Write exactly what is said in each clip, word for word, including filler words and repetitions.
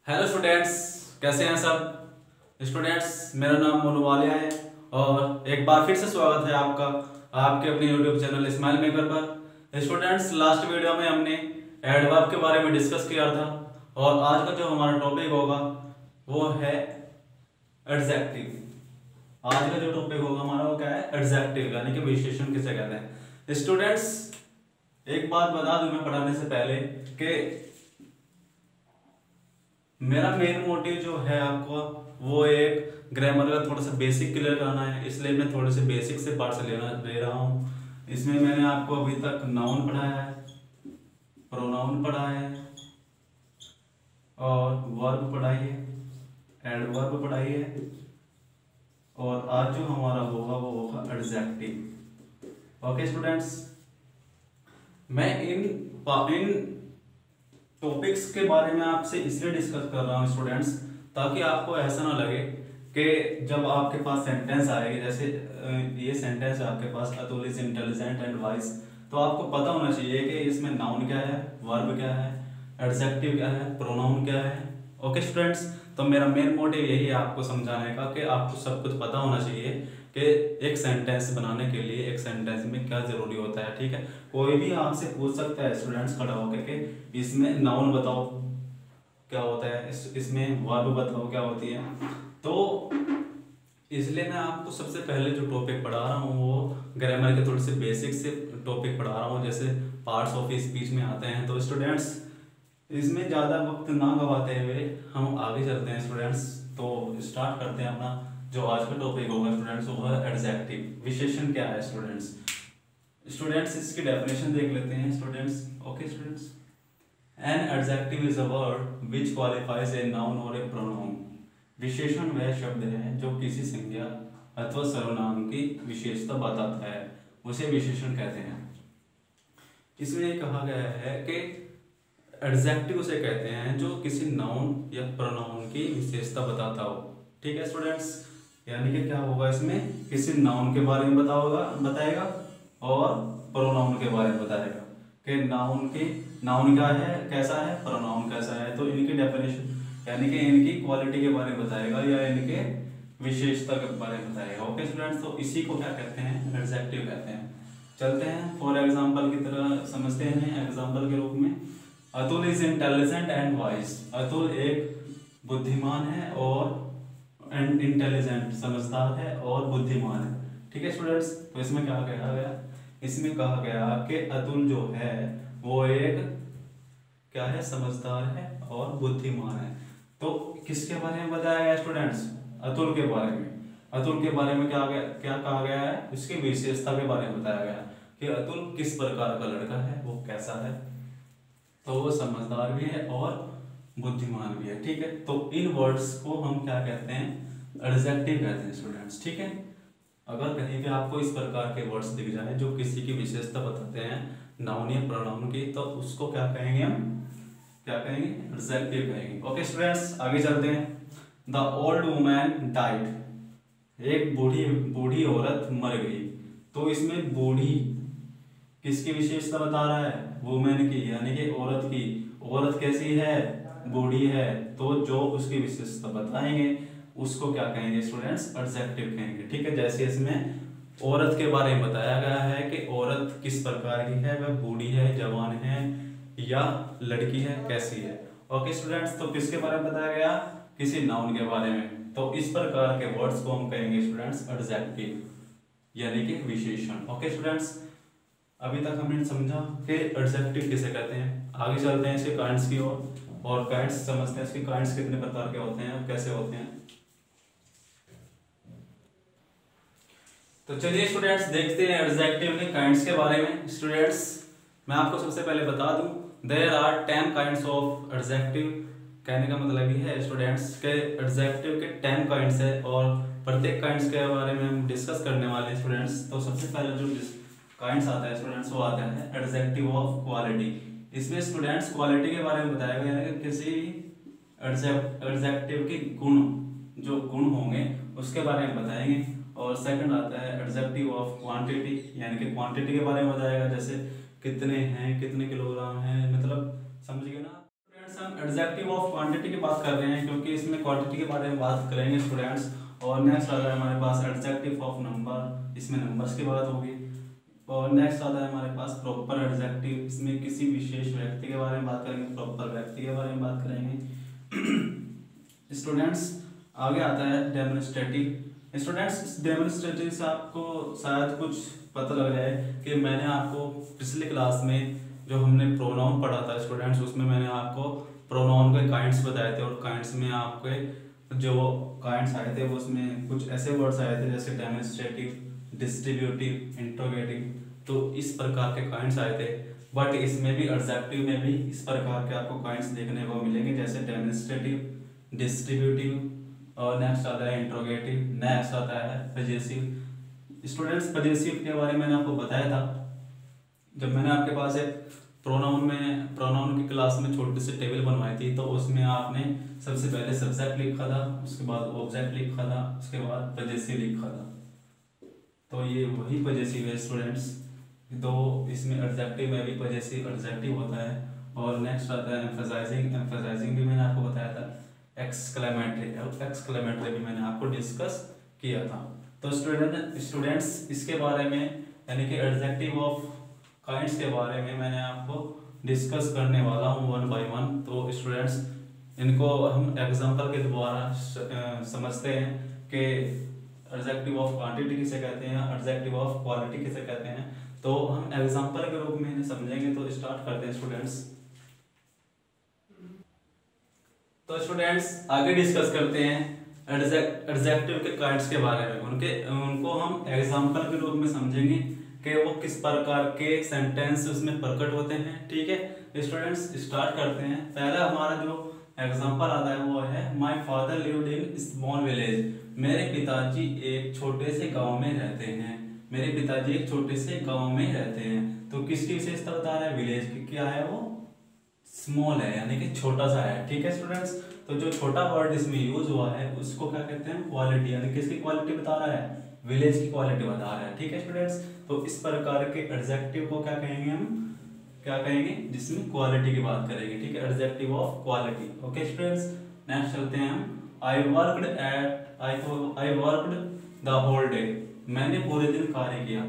Hello students, कैसे हैं सब स्टूडेंट्स। मेरा नाम मोनू वालिया है और एक बार फिर से स्वागत है आपका आपके अपने यूट्यूब चैनल स्माइल मेकर पर। स्टूडेंट्स, लास्ट वीडियो में हमने एडवर्ब के बारे में डिस्कस किया था और आज का जो हमारा टॉपिक होगा वो है एडजेक्टिव। आज का जो टॉपिक होगा हमारा वो क्या है? एडजेक्टिव, यानी कि विशेषण किसे कहते हैं। स्टूडेंट्स, एक बात बता दूं मैं पढ़ाने से पहले कि मेरा मेन मोटिव जो है आपको वो एक ग्रामर का थोड़ा सा बेसिक क्लियर कराना है, इसलिए मैं थोड़े से बेसिक से पार्ट से लेना ले रहा हूँ। इसमें मैंने आपको अभी तक नाउन पढ़ाया है, प्रोनाउन पढ़ा है और वर्ब पढ़ाई है, एडवर्ब पढ़ाई है और आज जो हमारा होगा वो होगा एडजेक्टिव। ओके स्टूडेंट्स, मैं इन इन टॉपिक्स के बारे में आपसे इसलिए डिस्कस कर रहा हूँ स्टूडेंट्स, ताकि आपको ऐसा ना लगे कि जब आपके पास सेंटेंस आएगी, जैसे ये सेंटेंस है आपके पास, Atul is intelligent and wise, तो आपको पता होना चाहिए कि इसमें नाउन क्या है, वर्ब क्या है, एडजेक्टिव क्या है, प्रोनाउन क्या है। ओके स्टूडेंट्स, तो मेरा मेन मोटिव यही है आपको समझाने का कि आपको सब कुछ पता होना चाहिए कि एक सेंटेंस बनाने के लिए एक सेंटेंस में क्या जरूरी होता है। ठीक है, कोई भी आपसे पूछ सकता है स्टूडेंट्स खड़ा होकर के इसमें नाउन बताओ क्या होता है, इस, इसमें वर्ब बताओ क्या होती है। तो इसलिए मैं आपको सबसे पहले जो टॉपिक पढ़ा रहा हूँ वो ग्रामर के थोड़े से बेसिक से टॉपिक पढ़ा रहा हूँ, जैसे पार्ट्स ऑफ स्पीच में आते हैं। तो स्टूडेंट्स, इसमें ज़्यादा वक्त ना गवाते हुए हम आगे चलते हैं स्टूडेंट्स। तो स्टार्ट करते हैं अपना जो आज का टॉपिक होगा स्टूडेंट्स, वो है एडजेक्टिव। विशेषण क्या है स्टूडेंट्स? स्टूडेंट्स, इसकी डेफिनेशन देख लेते हैं students. Okay students, an adjective is a word which qualifies a noun और ए प्रोनाउन। विशेषण वह शब्द है जो किसी संज्ञा अथवा सर्वनाम की विशेषता बताता है, उसे विशेषण कहते हैं। इसमें कहा गया है कि एडजेक्टिव उसे कहते हैं जो किसी नाउन या प्रोनाउन की विशेषता बताता हो। ठीक है स्टूडेंट्स, यानी कि क्या होगा, इसमें किसी नाउन के बारे में बताओगा बताएगा और प्रोनाउन के बारे में बताएगा कि नाउन की नाउन क्या है, कैसा है, प्रोनाउन कैसा है। तो इनकी डेफिनेशन यानी कि इनकी क्वालिटी के बारे में बताएगा या इनके विशेषता के बारे में बताएगा। ओके स्टूडेंट्स, तो इसी को क्या कहते हैं? एडजेक्टिव कहते हैं। चलते हैं फॉर एग्जाम्पल की तरह समझते हैं, एग्जाम्पल के रूप में Atul is intelligent and wise. Atul एक बुद्धिमान है और एंड इंटेलिजेंट समझदार है और बुद्धिमान है। ठीक है स्टूडेंट्स, तो इसमें क्या कहा गया? इसमें कहा गया कि अतुल जो है वो एक क्या है, समझदार है और बुद्धिमान है। तो किसके बारे में बताया गया स्टूडेंट्स? अतुल के बारे में। अतुल के बारे में क्या गया क्या कहा गया है? उसकी विशेषता के बारे में बताया गया कि अतुल किस प्रकार का लड़का है, वो कैसा है, तो वो समझदार भी है और बुद्धिमान भी है। ठीक है, तो इन वर्ड्स को हम क्या कहते हैं? एडजेक्टिव कहते हैं स्टूडेंट्स। ठीक है, अगर कहीं पे आपको इस प्रकार के वर्ड्स दिख जाए जो किसी की विशेषता बताते हैं नाउन या प्रोनाउन की, तो उसको क्या कहेंगे? हम क्या कहेंगे? एडजेक्टिव कहेंगे। ओके स्टूडेंट्स, आगे चलते हैं। The old woman died. एक बूढ़ी बूढ़ी औरत मर गई। तो इसमें बूढ़ी किसकी विशेषता बता रहा है? वुमेन की, यानी कि औरत की। औरत कैसी है? बूढ़ी है। तो जो उसकी विशेषता बताएंगे उसको क्या कहेंगे स्टूडेंट्स? एडजेक्टिव कहेंगे। ठीक है, जैसे इसमें औरत के बारे में बताया गया है कि औरत किस प्रकार की है, वह बूढ़ी है, जवान है या लड़की है, कैसी है। ओके स्टूडेंट्स, तो किसके बारे में बताया गया? किसी नाउन के बारे में। तो इस प्रकार के वर्ड्स को हम कहेंगे स्टूडेंट्स एडजेक्टिव, यानी कि विशेषण। ओके स्टूडेंट्स, अभी तक हमने समझा कि एडजेक्टिव किसे कहते हैं। आगे चलते हैं इसके काइंड्स की ओर और काइंड्स समझते हैं, इसके काइंड्स कितने प्रकार के होते हैं और कैसे होते हैं। तो चलिए स्टूडेंट्स, देखते हैं एडजेक्टिव के काइंड्स के बारे में। स्टूडेंट्स, मैं आपको सबसे पहले बता दूं, there are ten kinds of adjective. कहने का मतलब ये है स्टूडेंट्स के एडजेक्टिव के टेन काइंड्स है और प्रत्येक काइंड्स के बारे में हम डिस्कस करने वाले हैं स्टूडेंट्स। तो सबसे पहले जो काइंड्स आता है स्टूडेंट्स वो आता है एडजेक्टिव ऑफ क्वालिटी। इसमें स्टूडेंट्स क्वालिटी के बारे में बताया गया है कि किसी एडजेक्टिव के गुण, जो गुण होंगे उसके बारे में बताएंगे। और सेकंड आता है एडजेक्टिव ऑफ क्वांटिटी, यानी कि क्वांटिटी के बारे में बताएगा, जैसे कितने हैं, कितने किलोग्राम हैं, मतलब समझ गए ना स्टूडेंट्स। हम एडजेक्टिव ऑफ क्वांटिटी की बात कर रहे हैं क्योंकि इसमें क्वांटिटी के बारे में बात करेंगे स्टूडेंट्स। और नेक्स्ट आता है हमारे पास एडजेक्टिव ऑफ नंबर, इसमें नंबर्स की बात होगी। और नेक्स्ट आता है हमारे पास प्रॉपर एडजेक्टिव, इसमें किसी विशेष व्यक्ति के बारे में बात करेंगे, प्रॉपर व्यक्ति के बारे में बात करेंगे। स्टूडेंट्स आगे आता है डेमोन्स्ट्रेटिव। स्टूडेंट्स इस डेमोन्स्ट्रेटिव से आपको शायद कुछ पता लग जाए कि मैंने आपको पिछली क्लास में जो हमने प्रोनाउन पढ़ा था स्टूडेंट्स, उसमें मैंने आपको प्रोनाउन के काइंड्स बताए थे और काइंड्स में आपके जो काइंड्स आए थे वो उसमें कुछ ऐसे वर्ड्स आए थे जैसे डेमोन्स्ट्रेटिव, डिस्ट्रीब्यूटिव, इंट्रोगेटिव, तो इस प्रकार के काइंड्स आए थे। बट इसमें भी एडजेक्टिव में भी इस प्रकार के आपको काइंड्स देखने को मिलेंगे जैसे डेमोन्स्ट्रेटिव, डिस्ट्रीब्यूटिव और नेक्स्ट आता है इंट्रोगेटिव, नेक्स्ट आता है पजेसिव। स्टूडेंट्स पजेसिव के बारे में मैंने आपको बताया था जब मैंने आपके पास एक प्रोनाउन में प्रोनाउन की क्लास में छोटी सी टेबल बनवाई थी, तो उसमें आपने सबसे पहले सब्जेक्ट लिखा था, उसके बाद ऑब्जेक्ट लिखा था, उसके बाद पजेसिव लिखा था। तो ये वही पजेसिव है स्टूडेंट्स। दो इसमें एडजेक्टिव में भी पजेसिव एडजेक्टिव होता है। और नेक्स्ट आता है एम्फसाइजिंग। एम्फसाइजिंग भी मैंने आपको बताया था। एक्सक्लेमेटरी, एक्सक्लेमेटरी भी मैंने आपको डिस्कस किया था। तो स्टूडेंट स्टूडेंट्स इसके बारे में यानी कि एडजेक्टिव ऑफ काइंड्स के बारे में मैंने आपको डिस्कस करने वाला हूँ वन बाय वन। तो स्टूडेंट्स इनको हम एग्जांपल के द्वारा समझते हैं कि एडजेक्टिव ऑफ क्वांटिटी किसे कहते हैं, एडजेक्टिव ऑफ क्वालिटी किसे कहते हैं। तो हम एग्जांपल के रूप में इन्हें समझेंगे। तो स्टार्ट करते हैं स्टूडेंट्स। तो स्टूडेंट्स आगे डिस्कस करते हैं एडजेक्टिव के काइंड्स के बारे में। उनके उनको हम एग्जांपल के रूप में समझेंगे कि वो किस प्रकार के सेंटेंस उसमें प्रकट होते हैं। ठीक है स्टूडेंट्स स्टार्ट करते हैं। पहला हमारा जो एग्जांपल आता है वो है my father lived in small village. मेरे पिताजी एक छोटे से गांव में रहते हैं। मेरे पिताजी एक छोटे से गांव में रहते हैं। तो किसकी विशेषता बता रहा है, विलेज की। क्या है वो, स्मॉल है यानी कि छोटा सा है। ठीक है स्टूडेंट्स, तो जो छोटा वर्ड इसमें यूज हुआ है उसको क्या कहते हैं, क्वालिटी, यानी किसकी क्वालिटी बता रहा है, विलेज की क्वालिटी बता रहा है। ठीक है स्टूडेंट्स, तो इस प्रकार के एडजेक्टिव को क्या कहेंगे हम, क्या कहेंगे, जिसमें क्वालिटी की बात करेंगे। ठीक है, adjective of quality. Okay students, next चलते हैं हम। I worked at I I worked the whole day. मैंने पूरे दिन कार्य किया।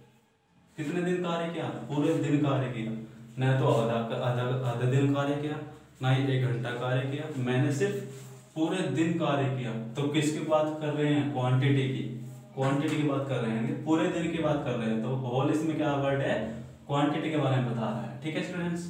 कितने दिन कार्य किया, पूरे दिन कार्य किया। न तो आधा आधा आधा दिन कार्य किया, ना ही एक घंटा कार्य किया, मैंने सिर्फ पूरे दिन कार्य किया। तो किसकी बात कर रहे हैं, क्वांटिटी की, क्वांटिटी की बात कर रहे हैं, पूरे दिन की बात कर रहे हैं। तो होल इसमें क्या वर्ड है, क्वांटिटी के बारे में बता रहा है। ठीक है स्टूडेंट्स,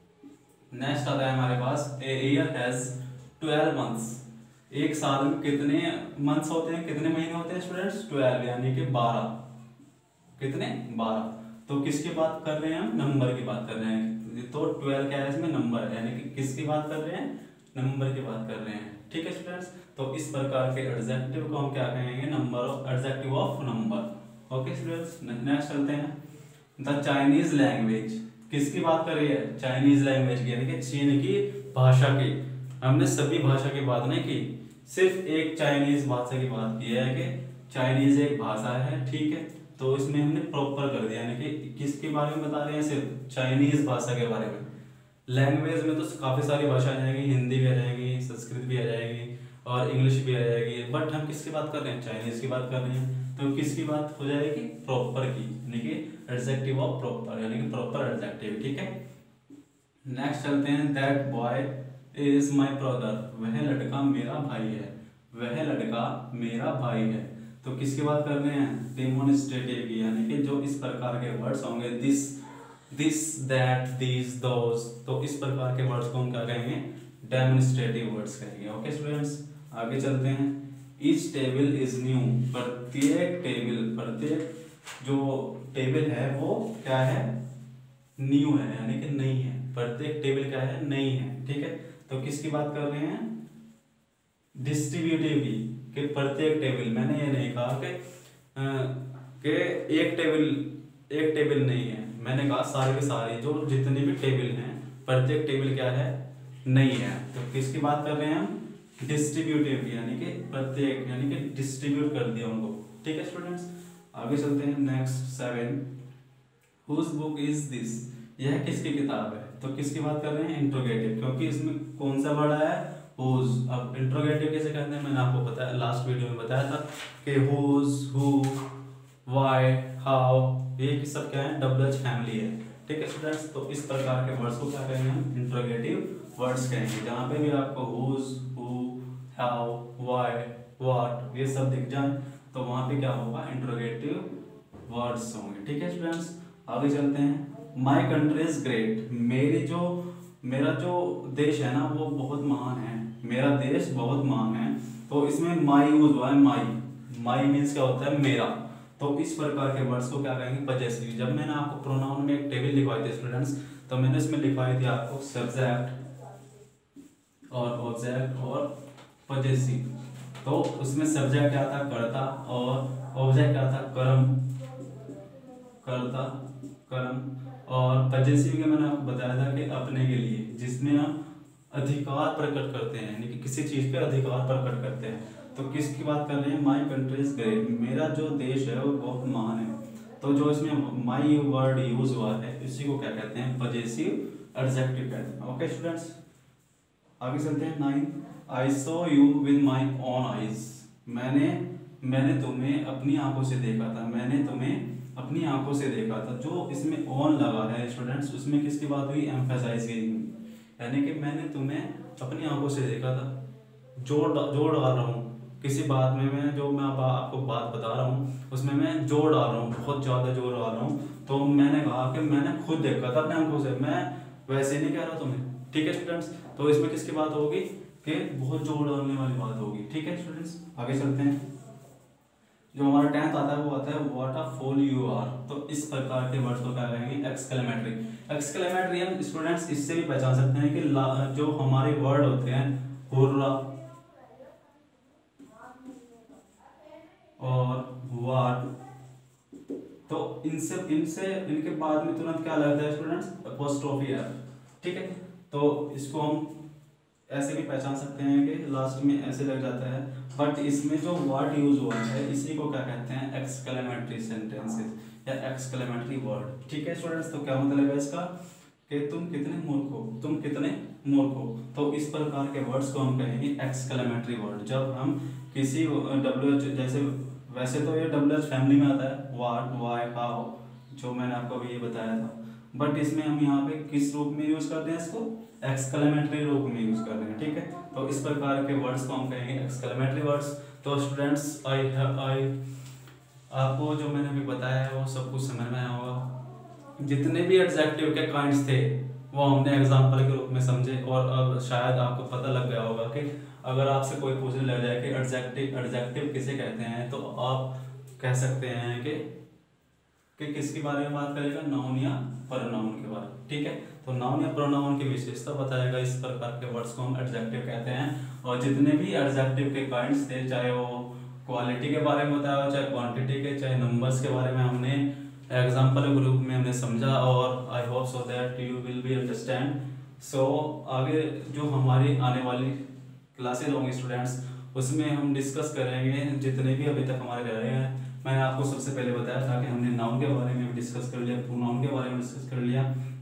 नेक्स्ट आता है हमारे पास a year has twelve months. एक साल में कितने मंथ्स होते हैं, कितने महीने होते हैं स्टूडेंट्स, ट्वेल्व यानी कि बारह। कितने, बारह। तो किसकी बात कर रहे हैं हम, नंबर की बात कर रहे हैं। तो ट्वेल्व क्या है इसमें, नंबर है, यानी कि किसकी बात कर रहे हैं, नंबर की बात कर रहे हैं। ठीक है स्टूडेंट्स, तो इस प्रकार के एडजेक्टिव को हम क्या कहेंगे, number of, adjective of number. Okay students, next चलते हैं। द चाइनीज लैंग्वेज, किसकी बात कर रही है, चाइनीज लैंग्वेज की, यानी कि चीन की भाषा की। हमने सभी भाषा की बात नहीं की, सिर्फ एक चाइनीज भाषा की बात की है कि चाइनीज एक भाषा है। ठीक है, तो इसमें हमने प्रॉपर कर दिया, यानी कि किसके बारे में बता रहे हैं, सिर्फ चाइनीज भाषा के बारे में। लैंग्वेज में तो काफी सारी भाषा आ जाएगी, हिंदी भी आ जाएगी, संस्कृत भी आ जाएगी और इंग्लिश भी आ जाएगी। बट हम किसकी बात कर रहे हैं, चाइनीज की बात कर रहे हैं। तो किसकी बात हो जाएगी, प्रॉपर की, यानी कि एडजेक्टिव ऑफ प्रॉपर, यानी कि प्रॉपर एडजेक्टिव। ठीक है, नेक्स्ट चलते हैं। That boy is my brother, वह लड़का मेरा भाई है, वह लड़का मेरा भाई है। तो किसकी बात कर रहे हैं, डेमोन्स्ट्रेटिव की, यानी कि जो इस प्रकार के वर्ड्स होंगे, this this that this those, तो इस प्रकार के वर्ड्स को हम क्या कहेंगे, डेमोन्स्ट्रेटिव वर्ड्स कहेंगे। ओके स्टूडेंट्स, आगे चलते हैं। ईच टेबल इज न्यू, प्रत्येक टेबल, प्रत्येक जो टेबल है वो क्या है, न्यू है, यानी कि नई है। प्रत्येक टेबल क्या है, नई है। ठीक है, तो किसकी बात कर रहे हैं, डिस्ट्रीब्यूटिव की, कि प्रत्येक टेबल, मैंने ये नहीं कहा कि कि एक टेबल एक टेबल नहीं है, मैंने कहा सारे के सारे जो जितने भी टेबल हैं, प्रत्येक टेबल क्या है, नहीं है। तो किसकी बात कर रहे हैं हम, डिस्ट्रीब्यूटिव की, यानी कि प्रत्येक, यानी कि डिस्ट्रीब्यूट कर दिया उनको। ठीक है स्टूडेंट्स, आगे चलते हैं। Next seven, whose book is this, यह किसकी किताब है। तो किसकी बात कर रहे हैं? इंट्रोगेटिव, क्योंकि इसमें कौन सा वर्ड आया है? हुज। अब इंट्रोगेटिव कैसे कहते हैं मैंने आपको बताया, लास्ट वीडियो में बताया था कि हुज, हु, व्हाई, हाउ, ये सब क्या है? डब्ल्यू एच फैमिली है। ठीक है स्टूडेंट्स, तो इस प्रकार के वर्ड्स को क्या कहेंगे हम? इंट्रोगेटिव वर्ड्स कहेंगे। जहाँ पे भी आपको whose, who, how, why, what ये सब दिख जाए तो वहाँ पे क्या होगा? इंट्रोगेटिव वर्ड्स होंगे। ठीक है स्टूडेंट्स, आगे चलते हैं। माई कंट्री इज ग्रेट, मेरी जो मेरा जो देश है ना वो बहुत महान है, मेरा देश बहुत महान है। तो इसमें माई यूज हुआ है, माई। माई मीन्स क्या होता है? मेरा। तो इस प्रकार के वर्ड्स को क्या कहेंगे? पजेसिव। जब मैंने आपको प्रोनाउन में एक टेबल लिखवाई थी स्टूडेंट्स, तो मैंने इसमें लिखवाई थी आपको सब्जेक्ट और ऑब्जेक्ट और पजेसिव। तो उसमें सब्जेक्ट क्या था? कर्ता, और ऑब्जेक्ट क्या था? कर्म, कर्ता, कर्म, और पजेसिव के मैंने आपको बताया था कि अपने के लिए, जिसमें हम अधिकार प्रकट करते हैं, यानी कि किसी चीज पे अधिकार प्रकट करते हैं। तो किसकी बात कर रहे हैं? माई कंट्री इज ग्रेट, मेरा जो देश है वो बहुत महान है। तो जो इसमें माई वर्ड यूज हुआ है इसी को क्या कहते हैं? पजेसिव एडजेक्टिव कहते हैं। ओके स्टूडेंट्स, आगे चलते हैं। Nine, I saw you with my own eyes, मैंने मैंने तुम्हें अपनी आंखों से देखा था, मैंने तुम्हें अपनी आंखों से देखा था। जो इसमें ऑन लगा है स्टूडेंट्स, उसमें किसकी बात हुई? एम्फेसाइज की, यानी कि मैंने तुम्हें अपनी आंखों से देखा था। जोर जोर डाल रहा हूँ किसी बात में, मैं जो मैं आप, आपको बात बता रहा हूँ उसमें मैं जोर डाल रहा हूँ, बहुत ज़्यादा जोर डाल रहा हूँ। तो मैंने कहा कि मैंने खुद देखा था अपनी आंखों से, मैं वैसे नहीं कह रहा तुम्हें। ठीक है स्टूडेंट्स, तो इसमें किसकी बात होगी? कि बहुत जोर डालने वाली बात होगी। ठीक है स्टूडेंट्स, आगे चलते हैं। जो हमारा टेंथ आता है वो आता है what a fool you are. तो इस प्रकार के वर्ड्स को क्या कहेंगे? एक्सक्लेमेटरी। एक्सक्लेमेटरी हम स्टूडेंट्स इससे भी पहचान सकते हैं कि जो हमारे वर्ड होते हैं हुर्रा और व्हाट, तो इनसे इनसे इनके बाद में तुरंत क्या लगता है स्टूडेंट्स? अपोस्ट्रोफी है। ठीक है, तो इसको हम ऐसे भी पहचान सकते हैं कि लास्ट में ऐसे लग जाता है, बट इसमें जो वर्ड यूज हुआ है इसी को क्या कहते हैं? एक्सक्लेमेटरी सेंटेंसेस या एक्सक्लेमेटरी वर्ड। ठीक है स्टूडेंट्स, तो क्या मतलब है इसका? कि तुम कितने मूर्ख हो, तुम कितने मूर्ख हो। तो इस प्रकार के वर्ड्स को हम कहेंगे एक्सक्लेमेटरी वर्ड। जब हम किसी डब्ल्यू एच, जैसे वैसे तो ये डब्ल्यू एच फैमिली में आता है, व्हाट, व्हाई, हाउ, जो मैंने आपको अभी ये बताया था, बट इसमें हम यहाँ पे किस रूप में यूज करते हैं? इसको एक्सक्लेमेटरी रूप में यूज कर रहे हैं। ठीक है, तो इस प्रकार के वर्ड्स को हम कहेंगे एक्सक्लेमेटरी वर्ड्स। तो स्टूडेंट्स आई हैव आई आपको जो मैंने अभी बताया है वो सब कुछ समझ में आया होगा। जितने भी एडजेक्टिव के काइंड्स थे वो हमने एग्जाम्पल के रूप में समझे, और अब शायद आपको पता लग गया होगा कि अगर आपसे कोई पूछने लग जाए कि एडजेक्टिव एडजेक्टिव किसे कहते हैं, तो आप कह सकते हैं कि कि किसके बारे में बात करेगा? नाउन या प्रोनाउन के बारे में। ठीक है, तो नाउन या प्रोनाउन की विशेषता बताएगा। इस प्रकार के वर्ड्स को हम एडजेक्टिव कहते हैं। और जितने भी एडजेक्टिव के काइंड्स थे, चाहे वो क्वालिटी के बारे में बताया, चाहे क्वांटिटी के, चाहे नंबर्स के बारे में, हमने एग्जाम्पल के रूप में हमने समझा। और I hope so that you will be understand. So आगे जो हमारी आने वाली क्लासेज होंगी स्टूडेंट्स, उसमें हम डिस्कस करेंगे जितने भी अभी तक हमारे रह रहे हैं। मैंने आपको सबसे पहले बताया था कि हमने नाउन के बारे में भी डिस्कस कर लिया, प्रोनाउन के बारे में डिस्कस कर लिया,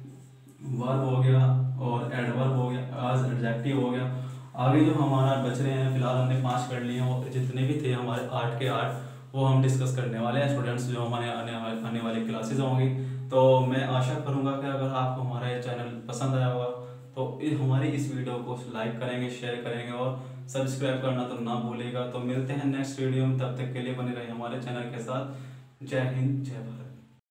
वर्ब हो गया और एडवर्ब हो गया, आज एडजेक्टिव हो गया। आगे जो हमारा बच रहे हैं, फिलहाल हमने पांच कर लिए हैं, और जितने भी थे हमारे आठ के आठ वो हम डिस्कस करने वाले हैं स्टूडेंट्स, जो हमारे आने वाले आने वाली क्लासेज होंगी। तो मैं आशा करूँगा कि अगर आपको हमारा ये चैनल पसंद आया होगा तो हमारी इस वीडियो को लाइक करेंगे, शेयर करेंगे और सब्सक्राइब करना तो ना भूलेगा। तो मिलते हैं नेक्स्ट वीडियो में, तब तक के लिए बने रहिए हमारे चैनल के साथ। जय हिंद, जय भारत।